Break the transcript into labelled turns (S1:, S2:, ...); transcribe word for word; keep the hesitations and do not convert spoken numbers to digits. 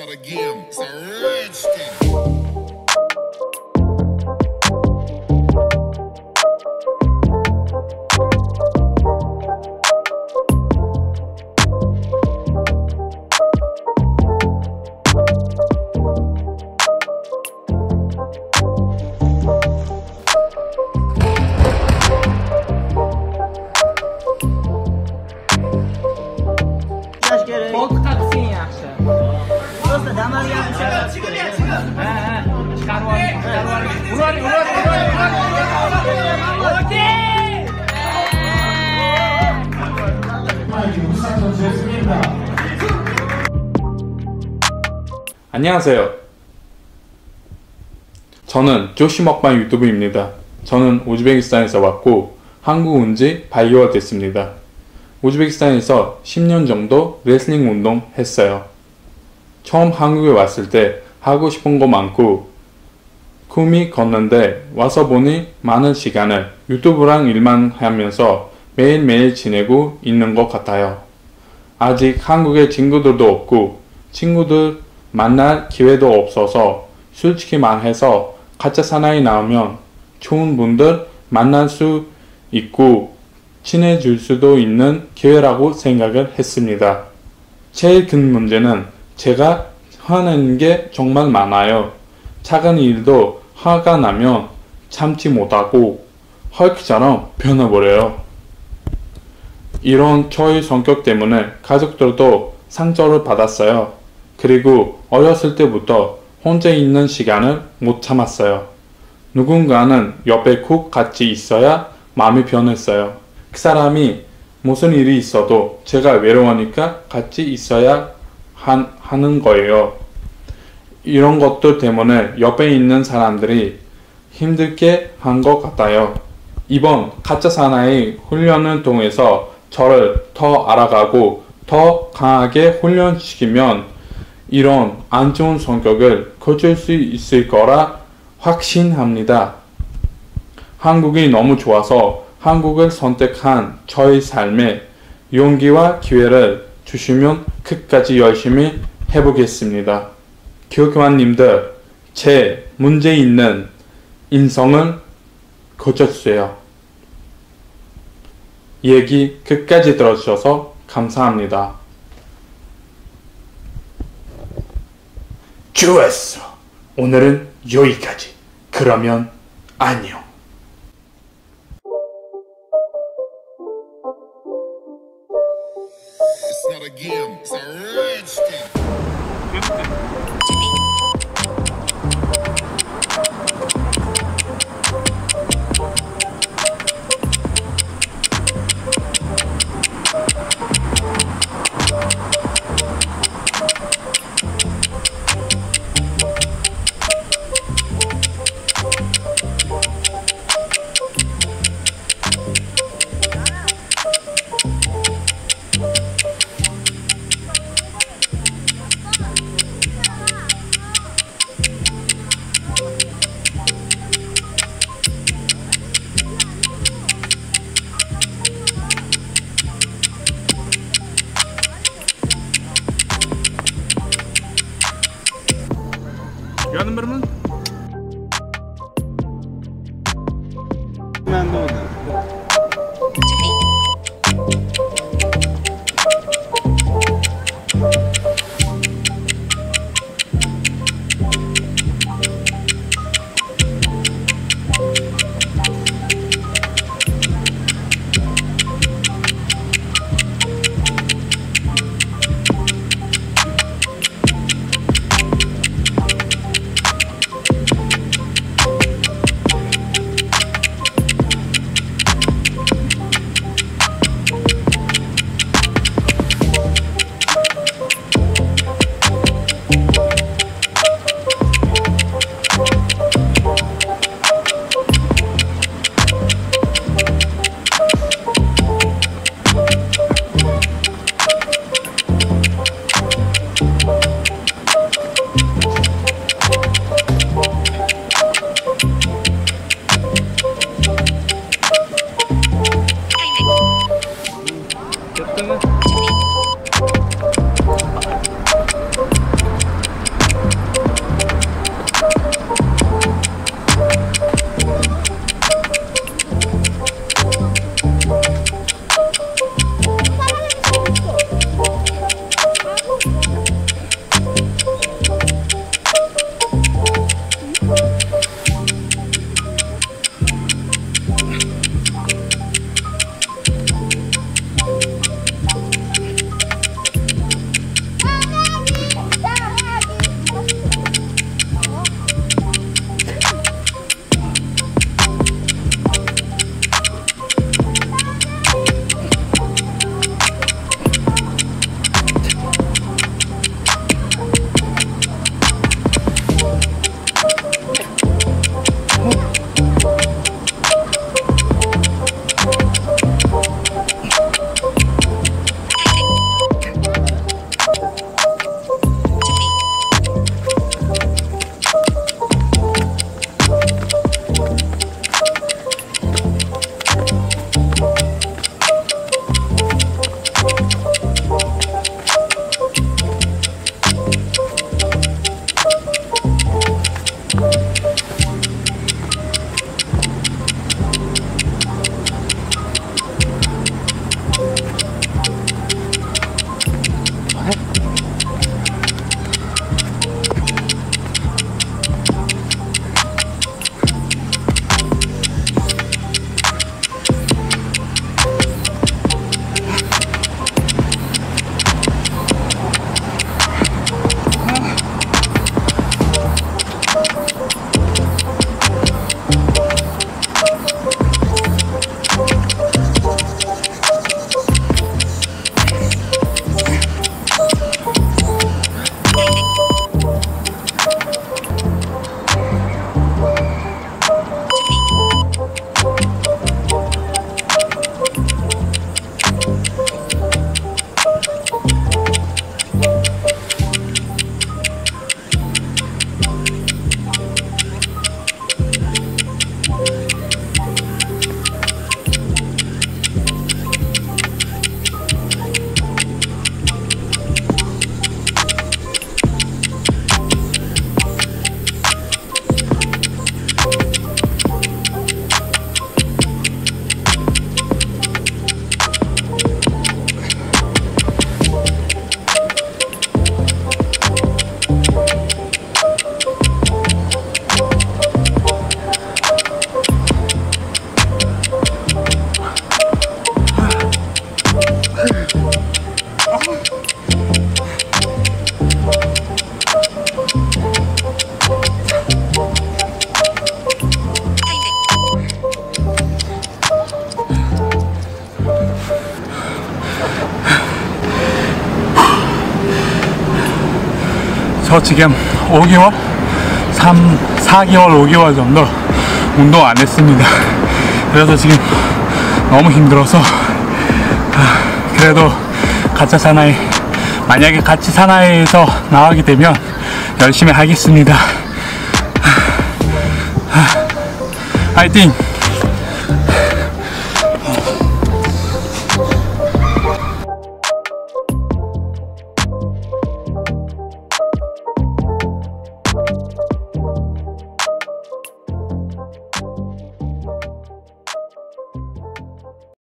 S1: not a game, it's a rich thing.
S2: Koltuk taksing yaxshi. Do'stlar, dam olgan uchun. Ha, ha. Chiqarib oling, chiqarib oling. Ular, ular, ular, ular. Okey!
S3: 안녕하세요. 저는 조시 먹방 유튜브입니다. 저는 우즈베키스탄에서 왔고 한국 온 지 팔 개월 됐습니다. 우즈베키스탄에서 십 년 정도 레슬링 운동 했어요. 처음 한국에 왔을 때 하고 싶은 거 많고 꿈이 컸는데 와서 보니 많은 시간을 유튜브랑 일만 하면서 매일매일 지내고 있는 것 같아요. 아직 한국에 친구들도 없고 친구들 만날 기회도 없어서 솔직히 말해서 가짜 사나이 나오면 좋은 분들 만날 수 있고 친해질 수도 있는 기회라고 생각을 했습니다. 제일 큰 문제는 제가 화내는 게 정말 많아요. 작은 일도 화가 나면 참지 못하고 헐크처럼 변해버려요. 이런 저의 성격 때문에 가족들도 상처를 받았어요. 그리고 어렸을 때부터 혼자 있는 시간을 못 참았어요. 누군가는 옆에 꼭 같이 있어야 마음이 변했어요. 그 사람이 무슨 일이 있어도 제가 외로우니까 같이 있어야 한, 하는 거예요. 이런 것들 때문에 옆에 있는 사람들이 힘들게 한 것 같아요. 이번 가짜 사나이 훈련을 통해서 저를 더 알아가고 더 강하게 훈련시키면 이런 안 좋은 성격을 고칠 수 있을 거라 확신합니다. 한국이 너무 좋아서 한국을 선택한 저의 삶에 용기와 기회를 주시면 끝까지 열심히 해보겠습니다. 교육관님들, 제 문제 있는 인성을 고쳐주세요. 얘기 끝까지 들어주셔서 감사합니다. 좋았어. 오늘은 여기까지. 그러면 안녕.
S1: It's not a game, it's a rich thing.
S3: Yonimda birmi?
S4: Manda uni. 저 지금 오 개월? 삼, 사 개월, 오 개월 정도 운동 안 했습니다. 그래서 지금 너무 힘들어서 그래도 가짜 사나이, 만약에 같이 사나이에서 나가게 되면 열심히 하겠습니다. 화이팅!